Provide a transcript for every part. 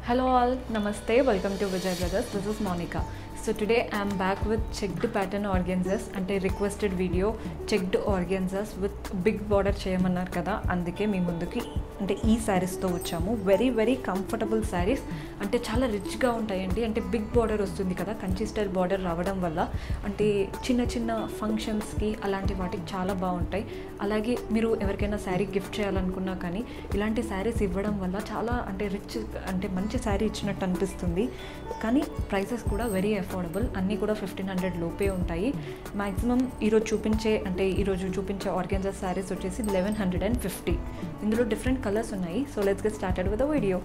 Hello all, Namaste, welcome to Vijay Brothers. This is Monica. So today I am back with checked pattern organzas and a requested video checked organzas with big border cheyamanar kada andike mee munduki ante ee sarees tho vachamu very comfortable sarees ante chaala rich ga untayandi ante big border vastundi kada kanchi style border రావడం వల్ల అంటే చిన్న functions కి అలాంటి వాటికి చాలా బాగుంటాయి అలాగే మీరు ఎవరికైనా సారీ గిఫ్ట్ చేయాలనుకున్నా కానీ ఇలాంటి సారీస్ ఇవ్వడం వల్ల చాలా అంటే రిచ్ అంటే మంచి సారీ ఇచ్చినట్టు అనిపిస్తుంది కానీ ప్రైసెస్ కూడా వెరీ అఫోర్డబుల్ అన్నీ కూడా 1500 లోపే ఉంటాయి మాక్సిమం ఈరోజు చూపించే ఆర్గాన్జా సారీస్ వచ్చేసి 1150 ఇందులో డిఫరెంట్ కలర్స్ ఉన్నాయి so let's get started with the video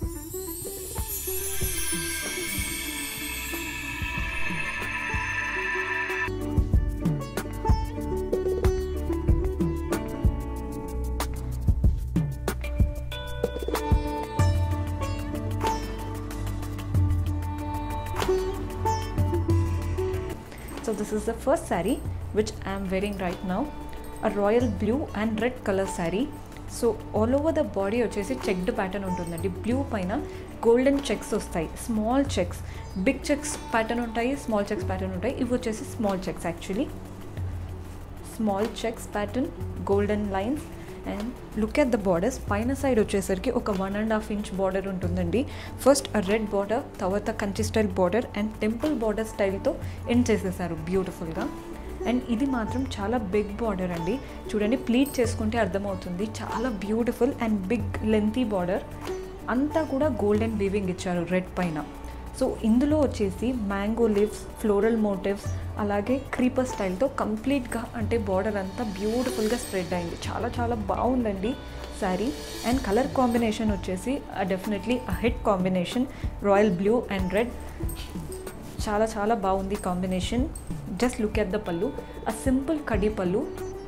So this is the first saree which I am wearing right now, a royal blue and red color saree. So all over the body వచ్చేసి checked pattern ఉంటుందండి blue పైన golden checks వస్తాయి small checks big checks pattern ఉంటాయి small checks pattern ఉంటాయి ఇవి వచ్చేసి small checks actually small checks pattern golden lines and look at the borders పైన side వచ్చేసరికి ఒక 1.5 ఇంచ్ బార్డర్ ఉంటుందండి ఫస్ట్ రెడ్ బార్డర్ తర్వాత Kanchi style border and temple border స్టైల్తో ఎండ్ చేసేసారు బ్యూటిఫుల్గా అండ్ ఇది మాత్రం చాలా బిగ్ బార్డర్ అండి చూడండి ప్లీట్ చేసుకుంటే అర్థమవుతుంది చాలా beautiful and big lengthy border అంతా కూడా గోల్డెన్ వీవింగ్ ఇచ్చారు రెడ్ పైన సో ఇందులో వచ్చేసి మ్యాంగో లీవ్స్ ఫ్లోరల్ మోటివ్స్ అలాగే క్రీపర్ స్టైల్తో కంప్లీట్గా అంటే బార్డర్ అంతా బ్యూటిఫుల్గా స్ప్రెడ్ అయింది చాలా బాగుందండి శారీ అండ్ కలర్ కాంబినేషన్ వచ్చేసి definitely a hit combination royal blue and red చాలా బాగుంది combination just look at the pallu a simple kadhi pallu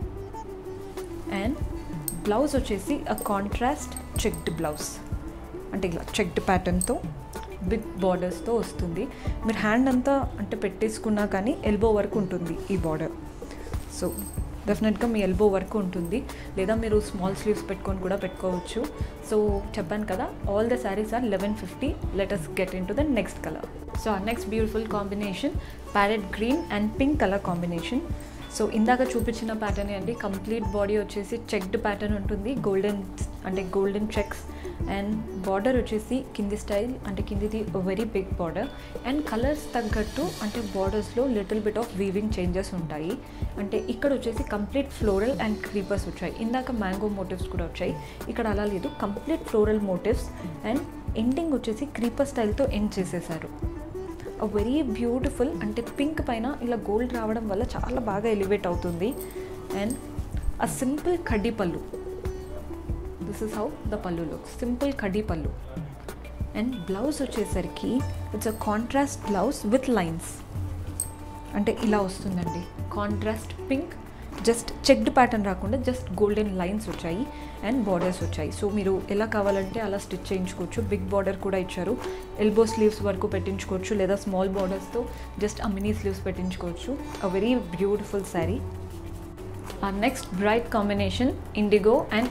and blouse వచ్చేసి అ కాంట్రాస్ట్ చెక్డ్ బ్లౌజ్ అంటే ఇలా చెక్డ్ ప్యాటర్న్తో బిగ్ బార్డర్స్తో వస్తుంది మీరు హ్యాండ్ అంతా అంటే పెట్టేసుకున్నా కానీ ఎల్బో వరకు ఉంటుంది ఈ బార్డర్ సో డెఫినెట్గా మీ ఎల్బో వరకు ఉంటుంది లేదా మీరు స్మాల్ స్లీవ్స్ పెట్టుకొని కూడా పెట్టుకోవచ్చు సో చెప్పాను కదా all the sarees are 1150 let us get into the next colour so next beautiful combination parrot green and pink colour combination so ఇందాక చూపించిన ప్యాటర్న్ అండి కంప్లీట్ బాడీ వచ్చేసి చెక్డ్ ప్యాటర్న్ ఉంటుంది గోల్డెన్ చెక్స్ అండ్ బార్డర్ వచ్చేసి కింది style అంటే కిందిది very big border and colours తగ్గట్టు అంటే బార్డర్స్లో little bit of weaving changes ఉంటాయి అంటే ఇక్కడ వచ్చేసి కంప్లీట్ ఫ్లోరల్ అండ్ క్రీపర్స్ వచ్చాయి ఇందాక మ్యాంగో మోటివ్స్ కూడా వచ్చాయి ఇక్కడ అలా లేదు complete floral motifs and ending వచ్చేసి క్రీపర్ స్టైల్తో ఎండ్ చేసేసారు వెరీ బ్యూటిఫుల్ అంటే పింక్ పైన ఇలా గోల్డ్ రావడం వల్ల చాలా బాగా ఎలివేట్ అవుతుంది అండ్ అ సింపుల్ కడ్డీ pallu this is how the pallu looks simple కడ్డీ పళ్ళు అండ్ బ్లౌజ్ వచ్చేసరికి it's a contrast blouse with lines అంటే ఇలా వస్తుందండి contrast pink just checked pattern రాకుండా జస్ట్ గోల్డెన్ లైన్స్ వచ్చాయి అండ్ బార్డర్స్ వచ్చాయి సో మీరు ఎలా కావాలంటే అలా స్టిచ్ చేయించుకోవచ్చు బిగ్ బార్డర్ కూడా ఇచ్చారు ఎల్బో స్లీవ్స్ వరకు పెట్టించుకోవచ్చు లేదా స్మాల్ బార్డర్స్తో జస్ట్ ఆ మినీ స్లీవ్స్ పెట్టించుకోవచ్చు a very beautiful saree next bright combination indigo and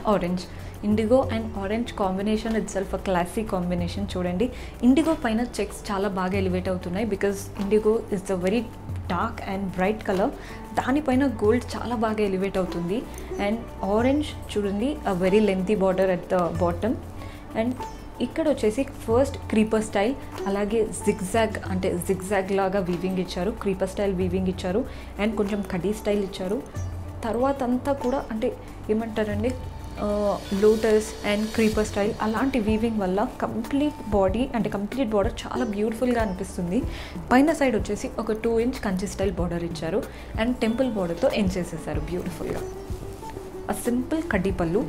orange combination itself a classy combination చూడండి ఇండిగో పైన చెక్స్ చాలా బాగా ఎలివేట్ అవుతున్నాయి because indigo is the very dark and bright colour దానిపైన gold చాలా బాగా ఎలివేట్ అవుతుంది అండ్ ఆరెంజ్ చూడండి a very lengthy border at the bottom and ఇక్కడ వచ్చేసి ఫస్ట్ క్రీపర్ స్టైల్ అలాగే జిగ్జాగ్ లాగా వీవింగ్ ఇచ్చారు క్రీపర్ స్టైల్ వీవింగ్ ఇచ్చారు అండ్ కొంచెం కడీ స్టైల్ ఇచ్చారు తర్వాత అంతా కూడా అంటే ఏమంటారండి లోటస్ అండ్ క్రీపర్ స్టైల్ అలాంటి వీవింగ్ వల్ల కంప్లీట్ బార్డర్ చాలా బ్యూటిఫుల్గా అనిపిస్తుంది పైన సైడ్ వచ్చేసి ఒక 2 ఇంచ్ కంచి స్టైల్ బార్డర్ ఇచ్చారు అండ్ టెంపుల్ బార్డర్తో ఎండ్ చేసేసారు బ్యూటిఫుల్గా అ సింపుల్ కడ్డీ pallu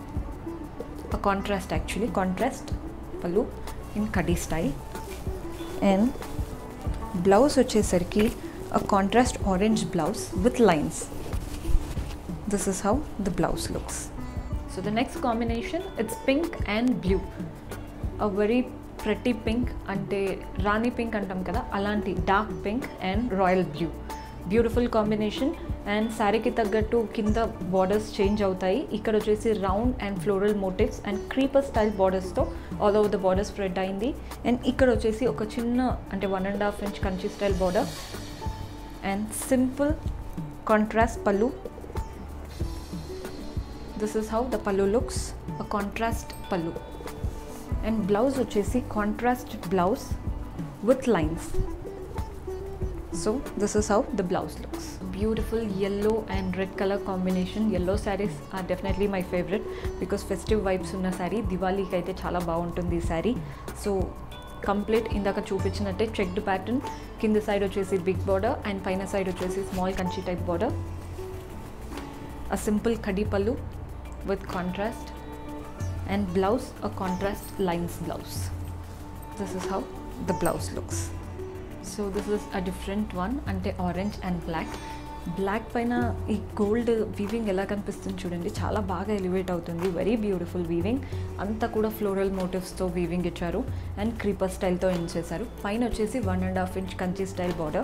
a contrast pallu in కడ్డీ స్టైల్ అండ్ బ్లౌజ్ వచ్చేసరికి a contrast orange blouse with lines this is how the blouse looks So the next combination it's pink and blue a very pretty pink ante rani pink antam kada alanti dark pink and royal blue beautiful combination and శారీకి తగ్గట్టు కింద borders change అవుతాయి. ఇక్కడ వచ్చేసి round and floral motifs and creeper style బార్డర్స్తో all over the border spread అయింది. And ఇక్కడ వచ్చేసి ఒక చిన్న అంటే 1.5 inch Kanchi style border and simple contrast pallu. This is how the pallu looks, a contrast pallu. And blouse వచ్చేసి contrast blouse with lines. So this is how the blouse looks. Beautiful yellow and red color combination. Yellow sarees are definitely my favorite because festive vibes ఉన్న saree Diwali కి అయితే చాలా బాగుంటుంది ఈ saree. So complete ఇందాక చూపించినట్టే checked pattern, కింద side వచ్చేసి బిగ్ బార్డర్ అండ్ పైన సైడ్ వచ్చేసి small Kanchi type border. a simple khadi pallu with contrast and blouse a contrast lines blouse. This is how the blouse looks. So this is a different one ante orange and black పైన ఈ gold weaving ఎలా కనిపిస్తుంది చూడండి, చాలా బాగా elevate అవుతుంది. Very beautiful weaving, అంతా కూడా ఫ్లోరల్ మోటివ్స్తో వీవింగ్ ఇచ్చారు అండ్ క్రీపర్ స్టైల్తో ఎండ్ చేశారు. పైన వచ్చేసి 1.5 inch Kanchi style border,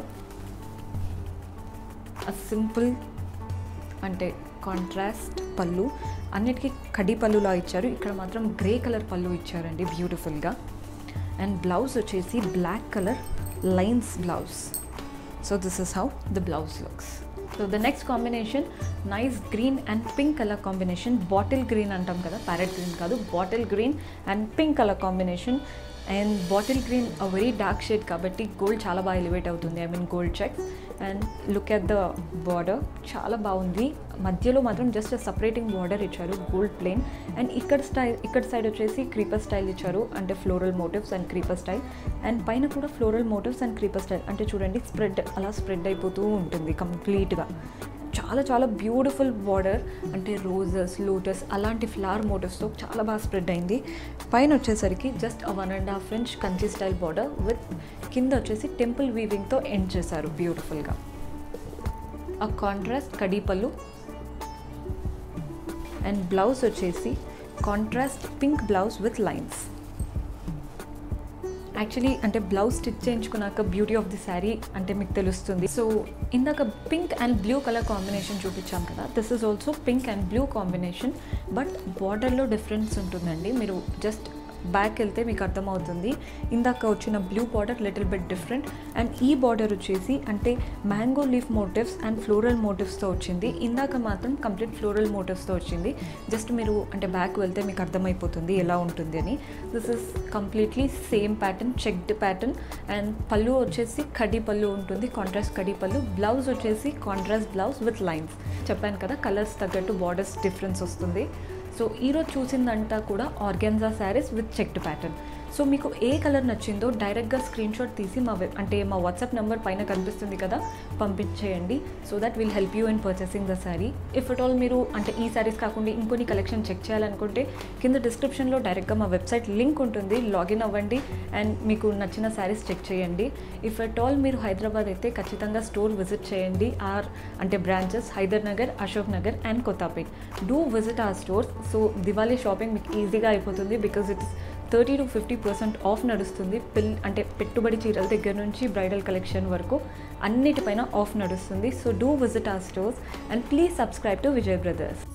a simple అంటే కాంట్రాస్ట్ పళ్ళు. అన్నిటికీ కడి పళ్ళులా ఇచ్చారు, ఇక్కడ మాత్రం గ్రే కలర్ పళ్ళు ఇచ్చారండి బ్యూటిఫుల్గా. అండ్ బ్లౌజ్ వచ్చేసి black colour lines blouse. So this is how the blouse looks. So the next combination nice green and pink colour combination. Bottle green అంటాం కదా, ప్యారెట్ గ్రీన్ కాదు, bottle green and pink colour combination. And bottle green a very dark shade కాబట్టి gold చాలా బాగా elevate అవుతుంది, I mean gold checks. And look at the border, చాలా బాగుంది. మధ్యలో మాత్రం జస్ట్ సపరేటింగ్ బార్డర్ ఇచ్చారు, గోల్డ్ ప్లేన్. అండ్ ఇక్కడ సైడ్ వచ్చేసి క్రీపర్ స్టైల్ ఇచ్చారు, అంటే floral motifs and creeper style. And పైన కూడా floral motifs and creeper style, అంటే చూడండి స్ప్రెడ్ అలా స్ప్రెడ్ అయిపోతూ ఉంటుంది కంప్లీట్గా. చాలా చాలా బ్యూటిఫుల్ బార్డర్, అంటే రోజెస్ లోటస్ అలాంటి ఫ్లవర్ మోటివ్స్తో చాలా బాగా స్ప్రెడ్ అయింది. పైన వచ్చేసరికి just 1.5 inch Kanchi style border with కింద వచ్చేసి టెంపుల్ వీవింగ్తో ఎండ్ చేశారు బ్యూటిఫుల్గా. ఆ కాంట్రాస్ట్ కడి పళ్ళు అండ్ బ్లౌజ్ వచ్చేసి contrast pink blouse with lines. Actually అంటే బ్లౌజ్ స్టిచ్ చేయించుకున్నాక బ్యూటీ ఆఫ్ ది శారీ అంటే మీకు తెలుస్తుంది. సో ఇందాక pink and blue colour combination చూపించాం కదా, this is also pink and blue combination, but బార్డర్లో డిఫరెన్స్ ఉంటుందండి. మీరు జస్ట్ బ్యాక్ వెళ్తే మీకు అర్థమవుతుంది. ఇందాక వచ్చిన blue border little bit different and ఈ బార్డర్ వచ్చేసి అంటే mango leaf motifs and floral మోటివ్స్తో వచ్చింది. ఇందాక మాత్రం కంప్లీట్ ఫ్లోరల్ మోటివ్స్తో వచ్చింది. జస్ట్ మీరు అంటే బ్యాక్ వెళ్తే మీకు అర్థమైపోతుంది ఎలా ఉంటుంది అని. This is completely same pattern, checked pattern. And pallu వచ్చేసి కడి పళ్ళు ఉంటుంది, కాంట్రాస్ట్ కడి పళ్ళు. బ్లౌజ్ వచ్చేసి కాంట్రాస్ట్ బ్లౌజ్ విత్ లైన్స్. చెప్పాను కదా కలర్స్ తగ్గట్టు బార్డర్స్ డిఫరెన్స్ వస్తుంది. సో ఈరోజు చూసిందంతా కూడా organza sarees with checked pattern. So మీకు ఏ కలర్ నచ్చిందో డైరెక్ట్గా స్క్రీన్ షాట్ తీసి మా వాట్సాప్ నెంబర్ పైన కనిపిస్తుంది కదా, పంపించేయండి. So that will help you in purchasing the saree. If at all మీరు అంటే ఈ శారీస్ కాకుండా ఇంకొన్ని కలెక్షన్ చెక్ చేయాలనుకుంటే కింద డిస్క్రిప్షన్లో డైరెక్ట్గా మా వెబ్సైట్ లింక్ ఉంటుంది, లాగిన్ అవ్వండి అండ్ మీకు నచ్చిన శారీస్ చెక్ చేయండి. ఇఫ్ ఎట్ ఆల్ మీరు హైదరాబాద్ అయితే ఖచ్చితంగా స్టోర్ విజిట్ చేయండి. అంటే branches Hyder Nagar, Ashok Nagar and Kothapet. Do visit our stores. So Diwali shopping మీకు ఈజీగా అయిపోతుంది బికాజ్ ఇట్స్ 30 to 50% ఆఫ్ నడుస్తుంది. అంటే పెట్టుబడి చీరల దగ్గర నుంచి బ్రైడల్ కలెక్షన్ వరకు అన్నిటిపైన ఆఫ్ నడుస్తుంది. So do visit our stores and please subscribe to Vijay brothers.